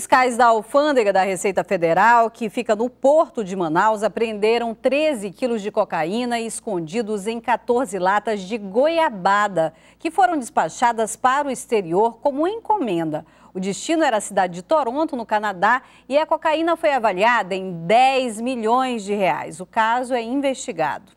Fiscais da Alfândega da Receita Federal, que fica no Porto de Manaus, apreenderam 13 quilos de cocaína escondidos em 14 latas de goiabada, que foram despachadas para o exterior como encomenda. O destino era a cidade de Toronto, no Canadá, e a cocaína foi avaliada em 10 milhões de reais. O caso é investigado.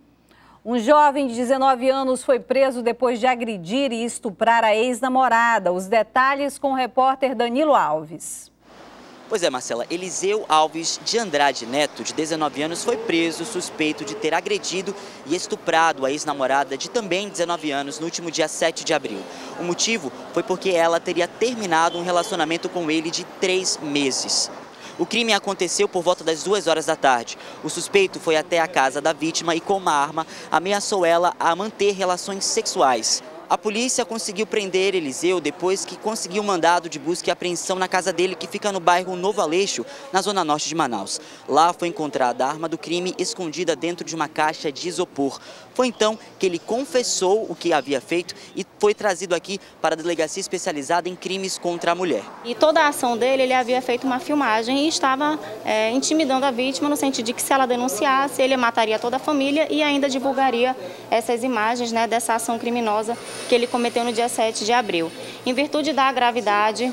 Um jovem de 19 anos foi preso depois de agredir e estuprar a ex-namorada. Os detalhes com o repórter Danilo Alves. Pois é, Marcela, Eliseu Alves de Andrade Neto, de 19 anos, foi preso suspeito de ter agredido e estuprado a ex-namorada de também 19 anos no último dia 7 de abril. O motivo foi porque ela teria terminado um relacionamento com ele de 3 meses. O crime aconteceu por volta das 2 horas da tarde. O suspeito foi até a casa da vítima e, com uma arma, ameaçou ela a manter relações sexuais. A polícia conseguiu prender Eliseu depois que conseguiu um mandado de busca e apreensão na casa dele, que fica no bairro Novo Aleixo, na zona norte de Manaus. Lá foi encontrada a arma do crime escondida dentro de uma caixa de isopor. Foi então que ele confessou o que havia feito e foi trazido aqui para a delegacia especializada em crimes contra a mulher. E toda a ação dele, ele havia feito uma filmagem e estava intimidando a vítima no sentido de que, se ela denunciasse, ele mataria toda a família e ainda divulgaria essas imagens, dessa ação criminosa que ele cometeu no dia 7 de abril. Em virtude da gravidade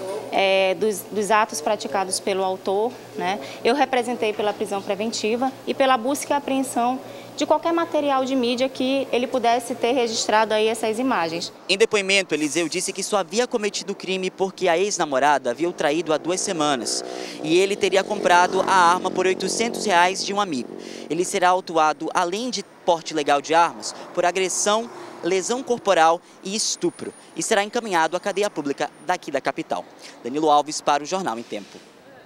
dos atos praticados pelo autor, eu representei pela prisão preventiva e pela busca e apreensão de qualquer material de mídia que ele pudesse ter registrado aí essas imagens. Em depoimento, Eliseu disse que só havia cometido o crime porque a ex-namorada havia o traído há 2 semanas e ele teria comprado a arma por R$800 de um amigo. Ele será autuado, além de porte ilegal de armas, por agressão, lesão corporal e estupro, e será encaminhado à cadeia pública daqui da capital. Danilo Alves para o Jornal em Tempo.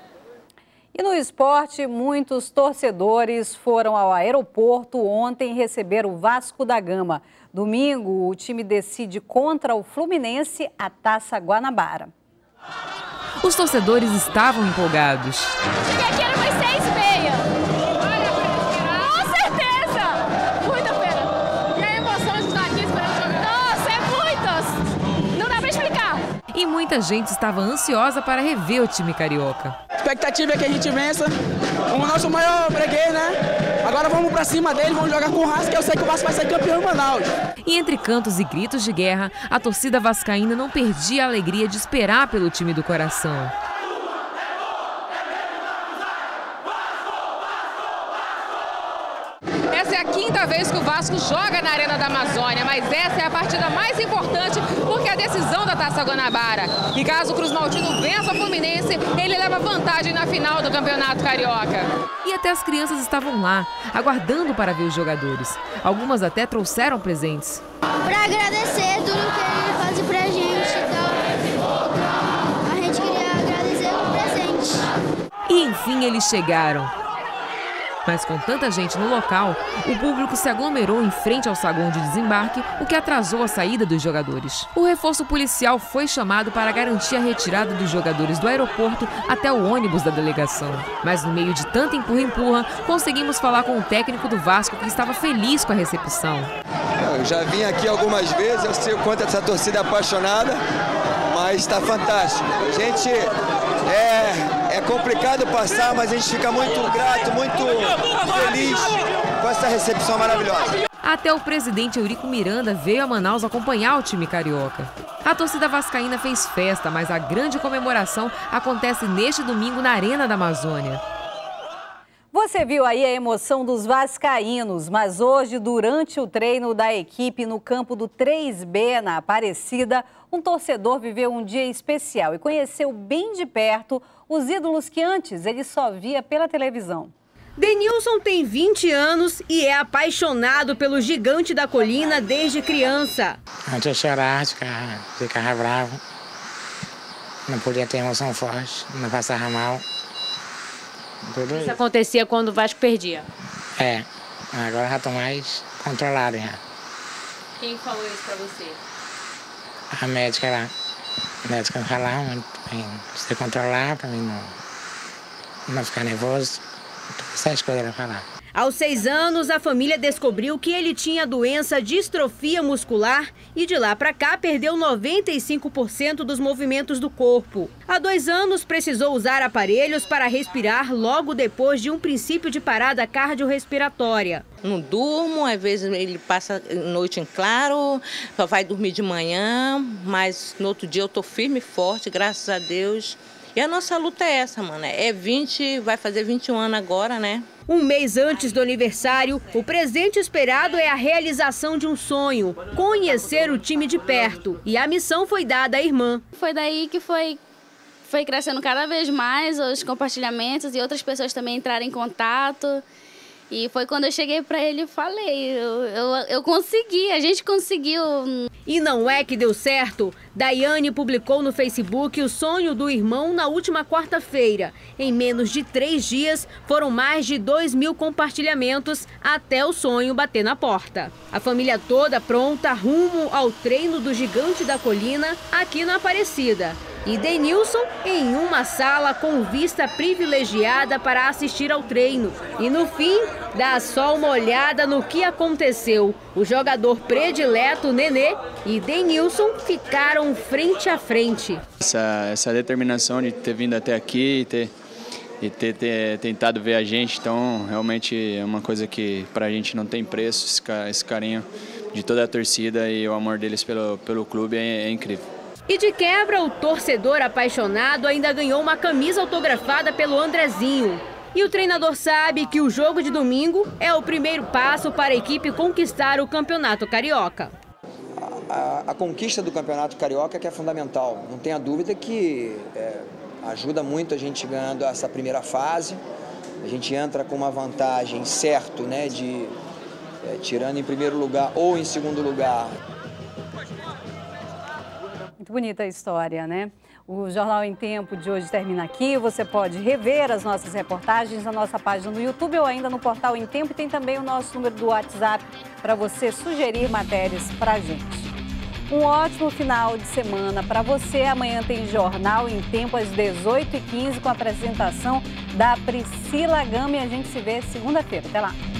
E no esporte, muitos torcedores foram ao aeroporto ontem receber o Vasco da Gama. Domingo, o time decide contra o Fluminense a Taça Guanabara. Os torcedores estavam empolgados. Cheguei aqui, era umas 6h30. Com certeza! Muita pena. E a emoção de estar aqui esperando o jogo? Nossa, é muitas! Não dá pra explicar. E muita gente estava ansiosa para rever o time carioca. A expectativa é que a gente vença, o nosso maior freguês, Agora vamos pra cima dele, vamos jogar com raça, que eu sei que o Vasco vai ser campeão em Manaus. E entre cantos e gritos de guerra, a torcida vascaína não perdia a alegria de esperar pelo time do coração. Essa é a 5ª vez que o Vasco joga na Arena da Amazônia, mas essa é a partida mais importante porque é a decisão da Taça Guanabara. E caso o Cruz Maltino vença o Fluminense, ele leva vantagem na final do Campeonato Carioca. E até as crianças estavam lá, aguardando para ver os jogadores. Algumas até trouxeram presentes. Para agradecer tudo que ele faz pra gente, então a gente queria agradecer o presente. E enfim eles chegaram. Mas com tanta gente no local, o público se aglomerou em frente ao saguão de desembarque, o que atrasou a saída dos jogadores. O reforço policial foi chamado para garantir a retirada dos jogadores do aeroporto até o ônibus da delegação. Mas no meio de tanta empurra-empurra, conseguimos falar com o técnico do Vasco, que estava feliz com a recepção. Eu já vim aqui algumas vezes, eu sei o quanto essa torcida é apaixonada, mas está fantástico. A gente é complicado passar, mas a gente fica muito grato, muito feliz com essa recepção maravilhosa. Até o presidente Eurico Miranda veio a Manaus acompanhar o time carioca. A torcida vascaína fez festa, mas a grande comemoração acontece neste domingo na Arena da Amazônia. Você viu aí a emoção dos vascaínos, mas hoje, durante o treino da equipe no campo do 3B, na Aparecida, um torcedor viveu um dia especial e conheceu bem de perto os ídolos que antes ele só via pela televisão. Denilson tem 20 anos e é apaixonado pelo Gigante da Colina desde criança. Antes eu chorava, ficava bravo, não podia ter emoção forte, não passava mal. Isso acontecia quando o Vasco perdia? Agora já estou mais controlado já. Quem falou isso pra você? A médica lá. A médica falava muito bem, você controlar para mim não ficar nervoso. Essas coisas ela falar. Aos 6 anos, a família descobriu que ele tinha a doença distrofia muscular e de lá para cá perdeu 95% dos movimentos do corpo. Há 2 anos, precisou usar aparelhos para respirar logo depois de um princípio de parada cardiorrespiratória. Não durmo, às vezes ele passa noite em claro, só vai dormir de manhã, mas no outro dia eu tô firme e forte, graças a Deus. E a nossa luta é essa, mano, vai fazer 21 anos agora, né? Um mês antes do aniversário, o presente esperado é a realização de um sonho, conhecer o time de perto. E a missão foi dada à irmã. Foi daí que foi crescendo cada vez mais os compartilhamentos e outras pessoas também entraram em contato. E foi quando eu cheguei para ele e falei, eu consegui, a gente conseguiu. E não é que deu certo? Daiane publicou no Facebook o sonho do irmão na última quarta-feira. Em menos de 3 dias, foram mais de 2.000 compartilhamentos até o sonho bater na porta. A família toda pronta rumo ao treino do Gigante da Colina aqui na Aparecida. E Denilson em uma sala com vista privilegiada para assistir ao treino. E no fim, dá só uma olhada no que aconteceu. O jogador predileto, Nenê, e Denilson ficaram frente a frente. Essa determinação de ter vindo até aqui e ter tentado ver a gente, então realmente é uma coisa que pra gente não tem preço, esse carinho de toda a torcida e o amor deles pelo clube é incrível. E de quebra, o torcedor apaixonado ainda ganhou uma camisa autografada pelo Andrezinho. E o treinador sabe que o jogo de domingo é o primeiro passo para a equipe conquistar o Campeonato Carioca. A conquista do Campeonato Carioca que é fundamental. Não tenha dúvida que ajuda muito a gente ganhando essa primeira fase. A gente entra com uma vantagem, certo, né, de tirando em primeiro lugar ou em segundo lugar. Muito bonita a história, né? O Jornal em Tempo de hoje termina aqui. Você pode rever as nossas reportagens na nossa página no YouTube ou ainda no portal Em Tempo. E tem também o nosso número do WhatsApp para você sugerir matérias para a gente. Um ótimo final de semana para você. Amanhã tem Jornal em Tempo às 18h15 com a apresentação da Priscila Gama e a gente se vê segunda-feira. Até lá!